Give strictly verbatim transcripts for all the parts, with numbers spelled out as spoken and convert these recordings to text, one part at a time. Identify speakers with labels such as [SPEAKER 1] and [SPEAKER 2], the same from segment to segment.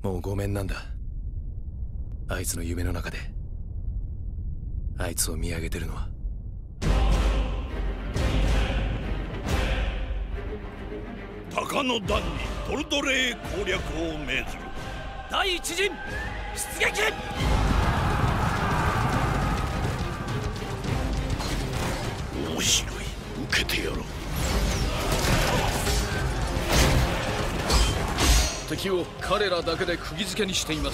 [SPEAKER 1] もうごめんなんだ。あいつの夢の中であいつを見上げてるのは。
[SPEAKER 2] 鷹の段にトルドレー攻略を命ずる。
[SPEAKER 3] 第一陣出撃。
[SPEAKER 2] 面白い、受けてやろう。
[SPEAKER 4] 敵を彼らだけで釘付けにしています。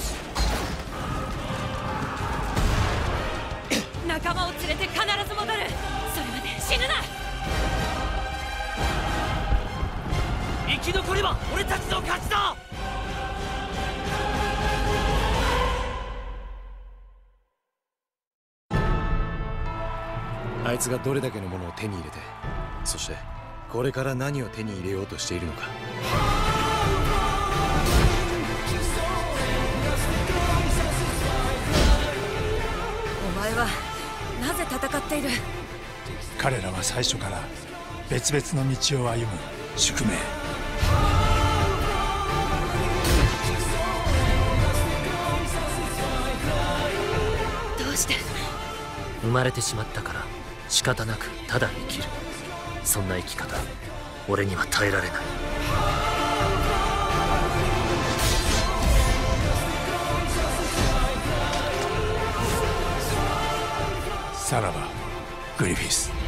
[SPEAKER 5] 仲間を連れて必ず戻る。それまで死ぬな。
[SPEAKER 3] 生き残れば俺たちの勝ちだ。
[SPEAKER 1] あいつがどれだけのものを手に入れて、そしてこれから何を手に入れようとしているのか。
[SPEAKER 5] お前はなぜ戦っている？
[SPEAKER 6] 彼らは最初から別々の道を歩む宿命。
[SPEAKER 5] どうして？
[SPEAKER 3] 生まれてしまったから仕方なくただ生きる。そんな生き方俺には耐えられない。
[SPEAKER 6] さらばグリフィス。